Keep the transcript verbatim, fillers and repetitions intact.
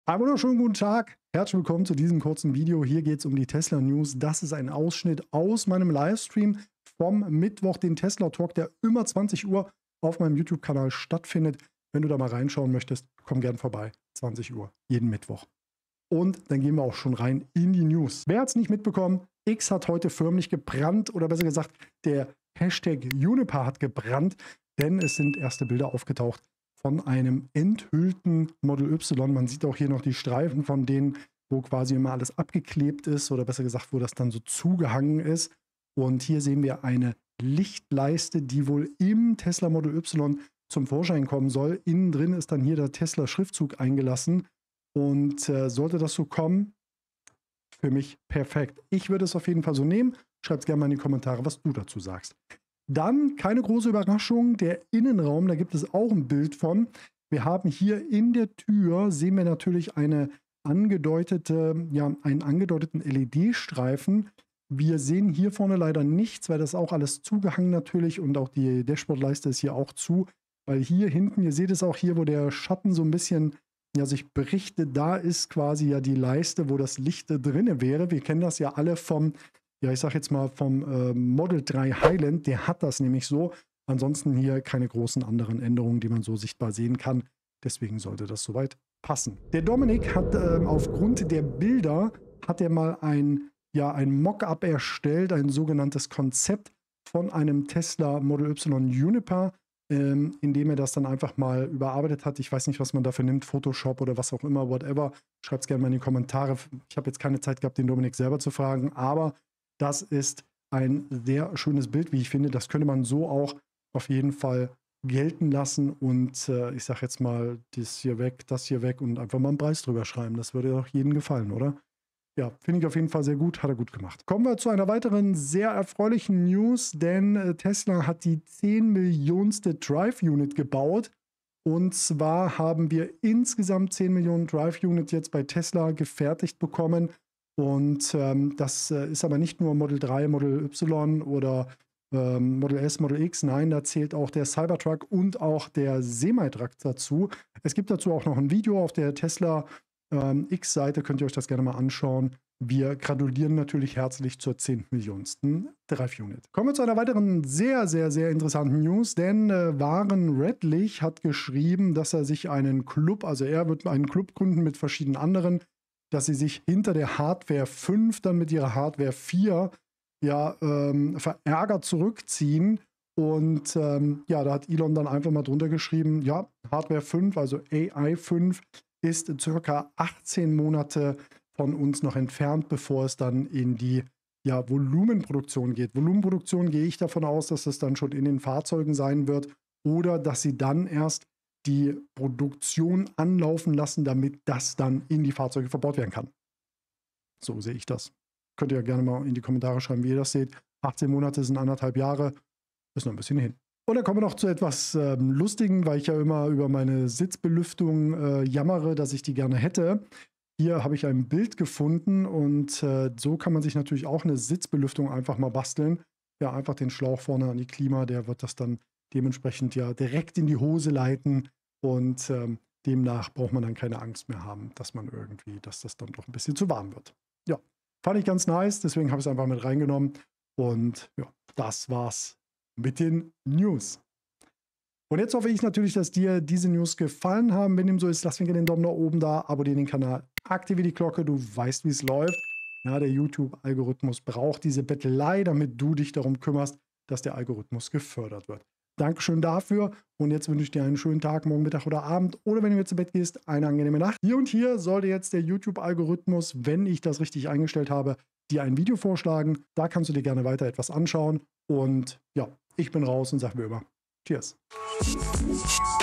Einen wunderschönen guten Tag. Herzlich willkommen zu diesem kurzen Video. Hier geht es um die Tesla News. Das ist ein Ausschnitt aus meinem Livestream vom Mittwoch, den Tesla Talk, der immer zwanzig Uhr auf meinem YouTube-Kanal stattfindet. Wenn du da mal reinschauen möchtest, komm gern vorbei. zwanzig Uhr, jeden Mittwoch. Und dann gehen wir auch schon rein in die News. Wer hat es nicht mitbekommen? X hat heute förmlich gebrannt, oder besser gesagt, der Hashtag Juniper hat gebrannt, denn es sind erste Bilder aufgetaucht von einem enthüllten Model Y. Man sieht auch hier noch die Streifen von denen, wo quasi immer alles abgeklebt ist, oder besser gesagt, wo das dann so zugehangen ist. Und hier sehen wir eine Lichtleiste, die wohl im Tesla Model Y zum Vorschein kommen soll. Innen drin ist dann hier der Tesla-Schriftzug eingelassen. Und äh, sollte das so kommen, für mich perfekt. Ich würde es auf jeden Fall so nehmen. Schreibt gerne mal in die Kommentare, was du dazu sagst. Dann keine große Überraschung, der Innenraum, da gibt es auch ein Bild von. Wir haben hier in der Tür, sehen wir natürlich eine angedeutete, ja, einen angedeuteten L E D-Streifen. Wir sehen hier vorne leider nichts, weil das auch alles zugehangen natürlich und auch die Dashboardleiste ist hier auch zu. Weil hier hinten, ihr seht es auch hier, wo der Schatten so ein bisschen ja, sich berichtet, da ist quasi ja die Leiste, wo das Licht drin wäre. Wir kennen das ja alle vom, ja ich sag jetzt mal vom äh, Model drei Highland, der hat das nämlich so. Ansonsten hier keine großen anderen Änderungen, die man so sichtbar sehen kann. Deswegen sollte das soweit passen. Der Dominik hat äh, aufgrund der Bilder, hat er mal ein, ja, ein Mockup erstellt, ein sogenanntes Konzept von einem Tesla Model Y Juniper, ähm, indem er das dann einfach mal überarbeitet hat. Ich weiß nicht, was man dafür nimmt, Photoshop oder was auch immer, whatever. Schreibt es gerne mal in die Kommentare. Ich habe jetzt keine Zeit gehabt, den Dominik selber zu fragen, aber das ist ein sehr schönes Bild, wie ich finde. Das könnte man so auch auf jeden Fall gelten lassen und äh, ich sage jetzt mal, das hier weg, das hier weg und einfach mal einen Preis drüber schreiben. Das würde doch jedem gefallen, oder? Ja, finde ich auf jeden Fall sehr gut, hat er gut gemacht. Kommen wir zu einer weiteren sehr erfreulichen News, denn äh, Tesla hat die zehn Millionenste Drive Unit gebaut. Und zwar haben wir insgesamt zehn Millionen Drive Units jetzt bei Tesla gefertigt bekommen. Und ähm, das äh, ist aber nicht nur Model drei, Model Y oder ähm, Model S, Model X. Nein, da zählt auch der Cybertruck und auch der Semi-Truck dazu. Es gibt dazu auch noch ein Video auf der Tesla ähm, X-Seite, könnt ihr euch das gerne mal anschauen. Wir gratulieren natürlich herzlich zur zehn Millionensten Drive Unit. Kommen wir zu einer weiteren sehr, sehr, sehr interessanten News, denn äh, Warren Redlich hat geschrieben, dass er sich einen Club, also er wird einen Club gründen mit verschiedenen anderen, dass sie sich hinter der Hardware fünf dann mit ihrer Hardware vier ja, ähm, verärgert zurückziehen. Und ähm, ja, da hat Elon dann einfach mal drunter geschrieben, ja, Hardware fünf, also A I fünf, ist circa achtzehn Monate von uns noch entfernt, bevor es dann in die ja, Volumenproduktion geht. Volumenproduktion gehe ich davon aus, dass es dann schon in den Fahrzeugen sein wird oder dass sie dann erst die Produktion anlaufen lassen, damit das dann in die Fahrzeuge verbaut werden kann. So sehe ich das. Könnt ihr ja gerne mal in die Kommentare schreiben, wie ihr das seht. achtzehn Monate sind anderthalb Jahre, ist noch ein bisschen hin. Und dann kommen wir noch zu etwas ähm, Lustigem, weil ich ja immer über meine Sitzbelüftung äh, jammere, dass ich die gerne hätte. Hier habe ich ein Bild gefunden und äh, so kann man sich natürlich auch eine Sitzbelüftung einfach mal basteln. Ja, einfach den Schlauch vorne an die Klima, der wird das dann dementsprechend ja direkt in die Hose leiten und ähm, demnach braucht man dann keine Angst mehr haben, dass man irgendwie, dass das dann doch ein bisschen zu warm wird. Ja, fand ich ganz nice, deswegen habe ich es einfach mit reingenommen und ja, das war's mit den News. Und jetzt hoffe ich natürlich, dass dir diese News gefallen haben. Wenn dem so ist, lass mir gerne den Daumen nach oben da, abonniere den Kanal, aktiviere die Glocke, du weißt, wie es läuft. Ja, der YouTube-Algorithmus braucht diese Bettelei, damit du dich darum kümmerst, dass der Algorithmus gefördert wird. Dankeschön dafür und jetzt wünsche ich dir einen schönen Tag, morgen, Mittag oder Abend oder wenn du jetzt zu Bett gehst, eine angenehme Nacht. Hier und hier sollte jetzt der YouTube-Algorithmus, wenn ich das richtig eingestellt habe, dir ein Video vorschlagen. Da kannst du dir gerne weiter etwas anschauen und ja, ich bin raus und sage wie immer, Cheers.